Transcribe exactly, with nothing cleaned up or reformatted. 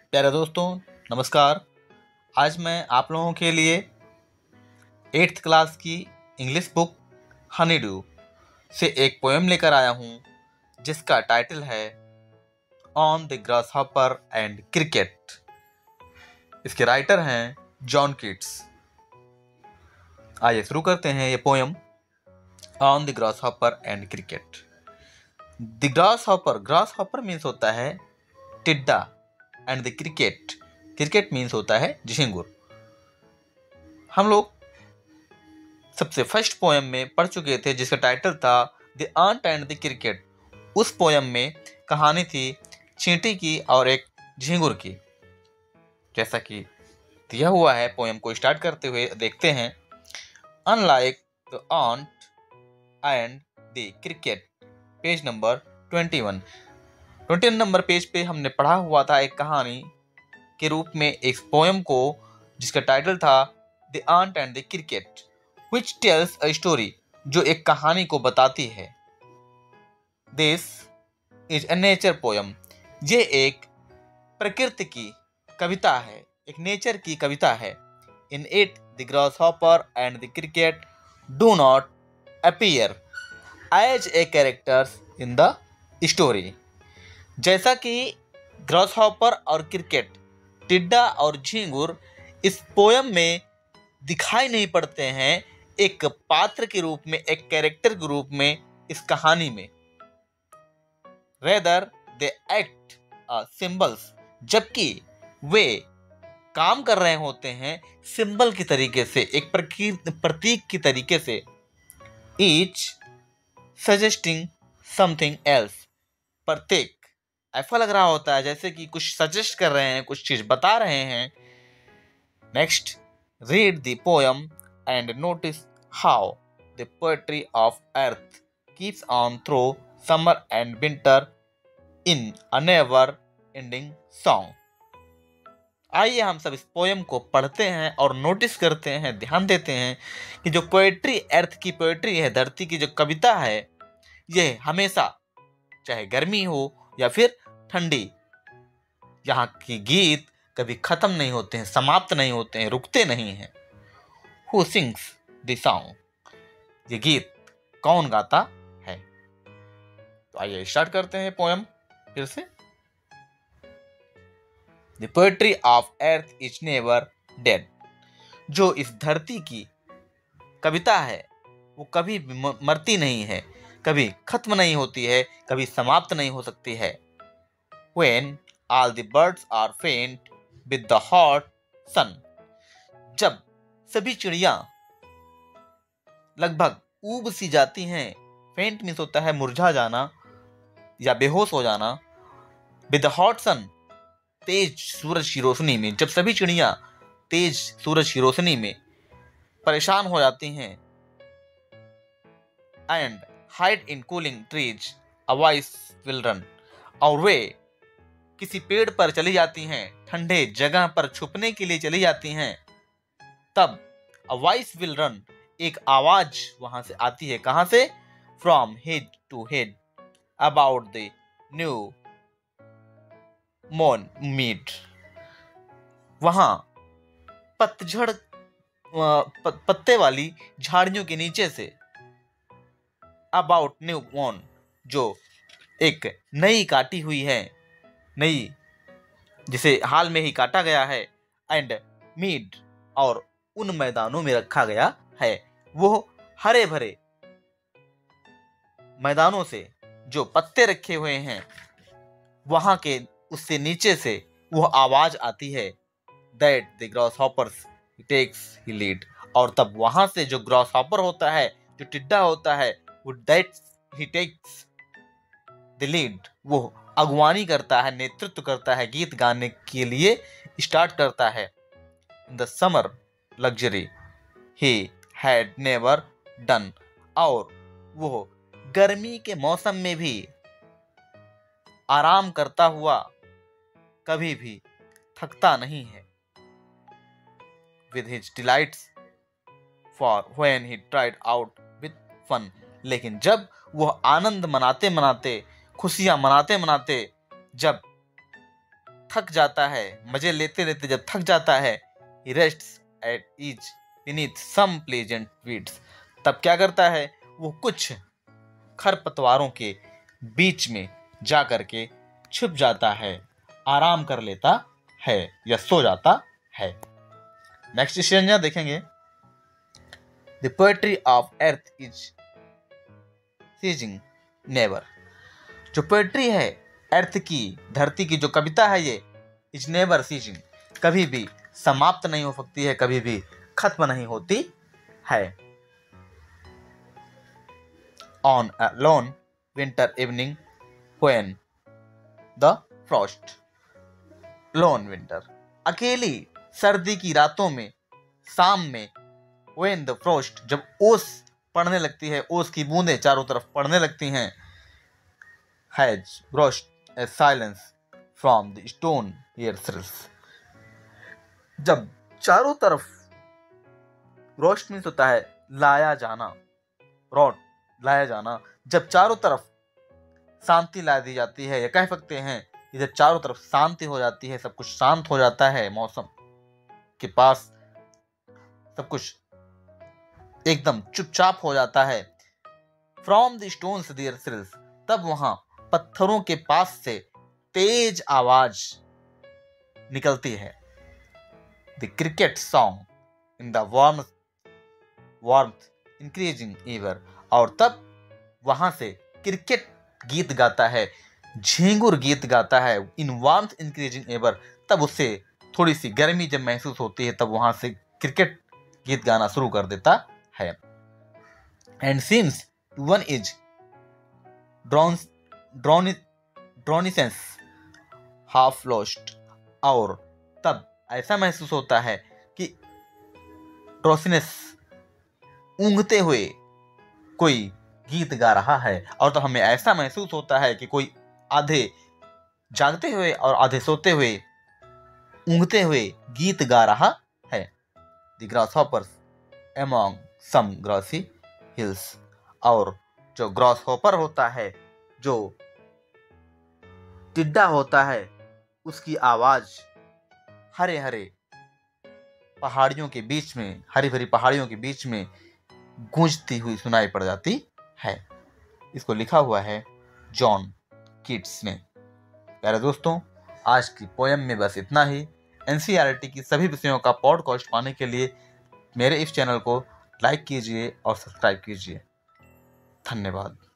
प्यारे दोस्तों, नमस्कार। आज मैं आप लोगों के लिए एट्थ क्लास की इंग्लिश बुक हनी ड्यू से एक पोएम लेकर आया हूँ जिसका टाइटल है on the grasshopper and cricket. इसके राइटर हैं जॉन कीट्स। आइए शुरू करते हैं ये poem on the grasshopper and cricket. The grasshopper grasshopper means होता है टिड्डा and the cricket cricket means होता है झिंगुर। हम लोग सबसे फर्स्ट पोएम में पढ़ चुके थे जिसका टाइटल था the ant and the cricket. उस पोएम में कहानी थी चींटी की और एक झिंगुर की। जैसा कि दिया हुआ है, पोएम को स्टार्ट करते हुए देखते हैं। Unlike the ant and the cricket, page number twenty one. Twenty number page पे हमने पढ़ा हुआ था एक कहानी के रूप में एक पोएम को जिसका टाइटल था the ant and the cricket which tells a story, जो एक कहानी को बताती है। This is a nature poem, ये एक प्रकृति की कविता है, एक नेचर की कविता है। In it the grasshopper and the cricket do not appear as a characters in the story. जैसा कि ग्रासहॉपर और क्रिकेट, टिड्डा और झिंगुर इस पोएम में दिखाई नहीं पड़ते हैं एक पात्र के रूप में, एक कैरेक्टर के रूप में इस कहानी में। रेदर दे एक्ट सिंबल्स, जबकि वे काम कर रहे होते हैं सिंबल की तरीके से, एक प्रतीक की तरीके से। ईच सजेस्टिंग समथिंग एल्स, प्रत्येक ऐसा लग रहा होता है जैसे कि कुछ सजेस्ट कर रहे हैं, कुछ चीज बता रहे हैं। Next, read the poem and notice how the poetry of earth keeps on through summer and winter in a never ending song. आइए हम सब इस पोएम को पढ़ते हैं और नोटिस करते हैं, ध्यान देते हैं कि जो पोएट्री, अर्थ की पोएट्री है, धरती की जो कविता है, यह हमेशा चाहे गर्मी हो या फिर ठंडी, यहाँ की गीत कभी खत्म नहीं होते हैं, समाप्त नहीं होते हैं, रुकते नहीं हैं। Who sings the song? ये गीत कौन गाता है? तो आइए स्टार्ट करते हैं पोएम फिर से। The poetry of earth is never dead। जो इस धरती की कविता है वो कभी भी मरती नहीं है, कभी खत्म नहीं होती है, कभी समाप्त नहीं हो सकती है। When all the birds are faint with the hot sun, जब सभी चिड़िया लगभग ऊब सी जाती हैं। फेंट मीन्स होता है मुरझा जाना या बेहोश हो जाना। विद द हॉट सन, तेज सूरज की रोशनी में, जब सभी चिड़िया तेज सूरज की रोशनी में परेशान हो जाती हैं। And hide in cooling trees a voice will run, और वे किसी पेड़ पर चली जाती हैं, ठंडे जगह पर छुपने के लिए चली जाती हैं। तब अ वॉइस विल रन, एक आवाज वहां से आती है। कहां से? From head to head about the new mown mead, वहां पतझड़ पत्ते वाली झाड़ियों के नीचे से। अबाउट न्यू मॉन, जो एक नई काटी हुई है, नई जिसे हाल में ही काटा गया है। एंड मीड, और उन मैदानों में रखा गया है। वो हरे भरे मैदानों से जो पत्ते रखे हुए हैं, वहां के उससे नीचे से वो आवाज आती है, that the grasshoppers takes he lead. और तब वहां से जो ग्रासहॉपर होता है, जो टिड्डा होता है, वो that he takes the lead, वो अगवानी करता है, नेतृत्व करता है, गीत गाने के लिए स्टार्ट करता है। In the summer luxury he had never done, और वो गर्मी के मौसम में भी आराम करता हुआ कभी भी थकता नहीं है। With his delights for when he tried out with fun, लेकिन जब वह आनंद मनाते मनाते, खुशियां मनाते मनाते जब थक जाता है, मजे लेते लेते जब थक जाता है, he rests at ease beneath some pleasant weeds, तब क्या करता है, वो कुछ खरपतवारों के बीच में जा करके छुप जाता है, आराम कर लेता है या सो जाता है। नेक्स्ट स्टेंजा देखेंगे। The poetry of earth is ceasing never, जो पोएट्री है अर्थ की, धरती की जो कविता है, ये इज नेवर सीजिंग, कभी भी समाप्त नहीं हो सकती है, कभी भी खत्म नहीं होती है। On a lone winter evening when the frost, lone winter, अकेली सर्दी की रातों में, शाम में, व्हेन द फ्रॉस्ट, जब ओस पड़ने लगती है, ओस की बूंदें चारों तरफ पड़ने लगती हैं, has brushed a silence from the stone here thrills, जब चारों तरफ, रोस्ट मीन्स होता है लाया जाना, रॉट लाया जाना, जब चारों तरफ शांति ला दी जाती है, या कह सकते हैं कि जब चारों तरफ शांति हो जाती है, सब कुछ शांत हो जाता है, मौसम के पास सब कुछ एकदम चुपचाप हो जाता है, from the stones there thrills, तब वहां पत्थरों के पास से तेज आवाज निकलती है। The cricket song in the warm warmth increasing ever, और तब वहां से क्रिकेट गीत गाता है, झींगुर गीत गाता है, इन वार्मथ इंक्रीजिंग एवर, तब उससे थोड़ी सी गर्मी जब महसूस होती है, तब वहां से क्रिकेट गीत गाना शुरू कर देता है। And seems one is drawn drowsiness half lost, और तब ऐसा महसूस होता है कि ड्रोसिनेस ऊँघते हुए कोई गीत गा रहा है, और तब हमें ऐसा महसूस होता है कि कोई आधे जागते हुए और आधे सोते हुए, ऊँघते हुए गीत गा रहा है। The grasshoppers among some grassy hills, और जो ग्रासहॉपर होता है, जो टिड्डा होता है, उसकी आवाज हरे हरे पहाड़ियों के बीच में, हरी भरी पहाड़ियों के बीच में गूंजती हुई सुनाई पड़ जाती है। इसको लिखा हुआ है जॉन कीट्स ने। प्यारे दोस्तों, आज की पोयम में बस इतना ही। एनसीईआरटी की सभी विषयों का पॉडकास्ट पाने के लिए मेरे इस चैनल को लाइक कीजिए और सब्सक्राइब कीजिए। धन्यवाद।